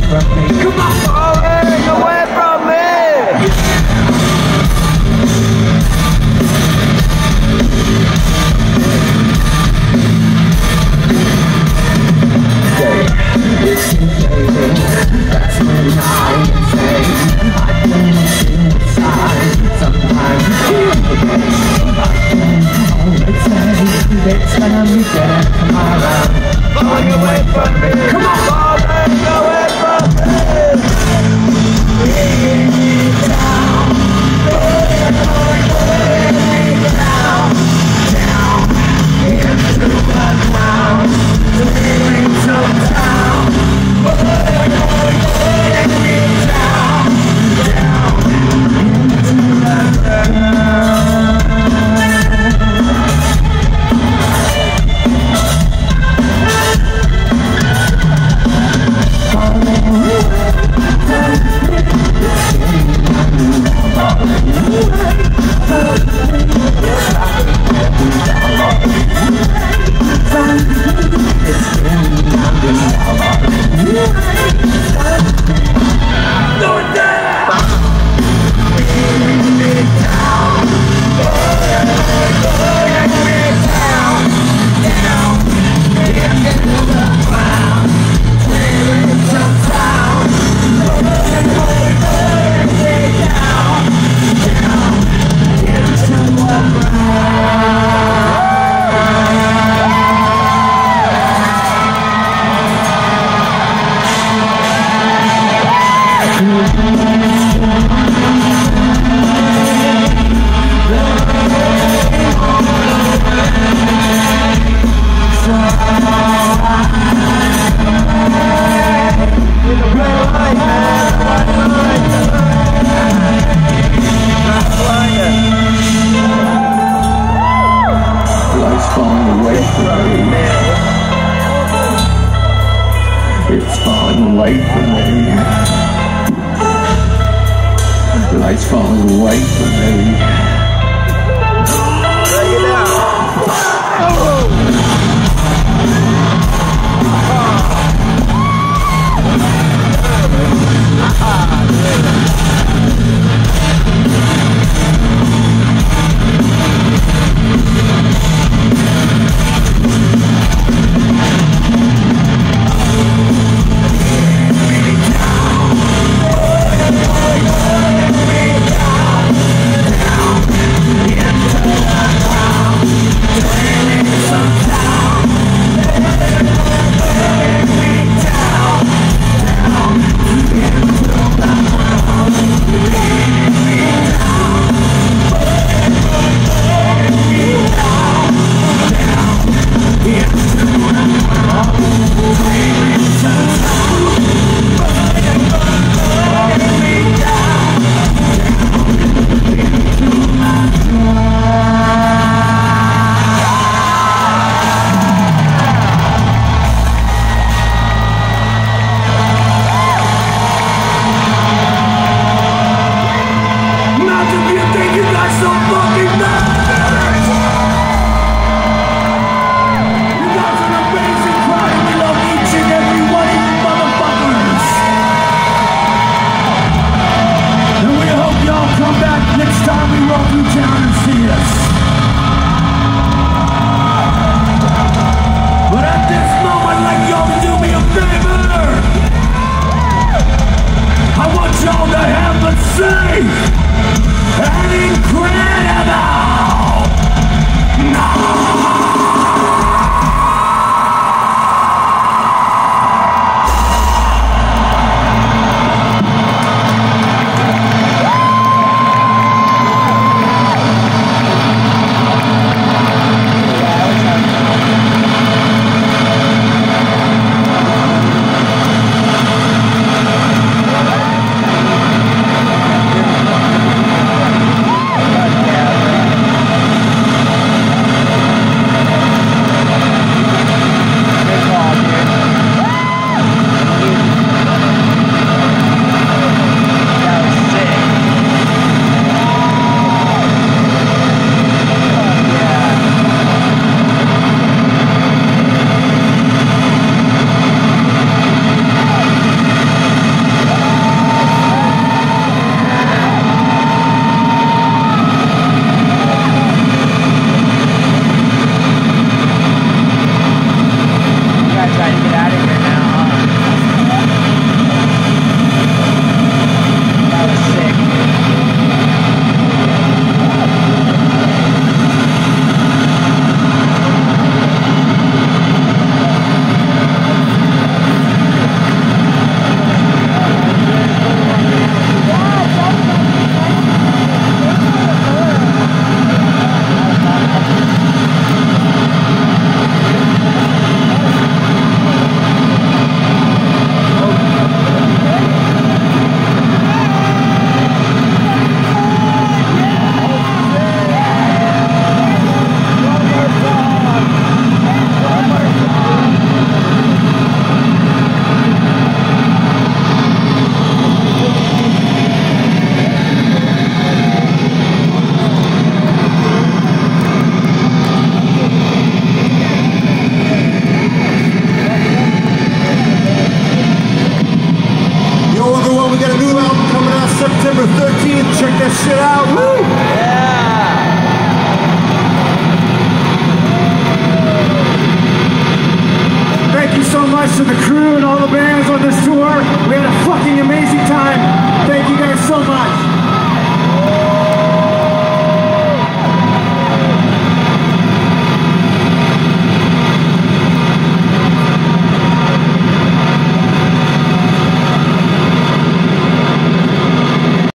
from me. Come on, falling away from me. It's inflated, that's when I say I've been inside, sometimes it's gonna be better tomorrow. Falling away from me, come on, falling away from me. Bring me down, down into the ground, feeling so down. It's falling away from me. The light's falling away from me. Break it down. Down. 2019. Check that shit out. Woo! Thank you so much to the crew and all the bands on this tour. We had a fucking amazing time. Thank you guys so much.